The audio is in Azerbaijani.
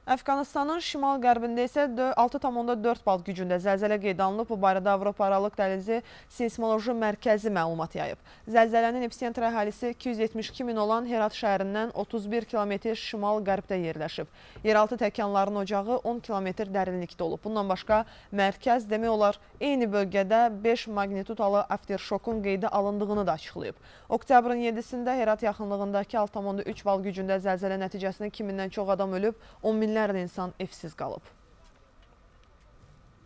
Əfqanistanın şimal-qərbində isə 6,4 bal gücündə zəlzələ qeydə alınıb. Bu barədə Avropa Aralıq Dəhlizi Seysmoloji Mərkəzi məlumat yayıb. Zəlzələnin episentra əhalisi 272 min olan Herat şəhərindən 31 km şimal-qərbdə yerləşib. Yeraltı təkanların ocağı 10 km dərinlikdə olub. Bundan başqa mərkəz demək olar eyni bölgədə 5 magnitutalı afterşokun qeydə alındığını da açıqlayıb. Oktyabrın 7-sində Herat yaxınlığındakı 6,3 bal gücündə zəlzələ nəticəsində 2000-dən çox adam ölüb, 10 minlərlə insan evsiz qalıb.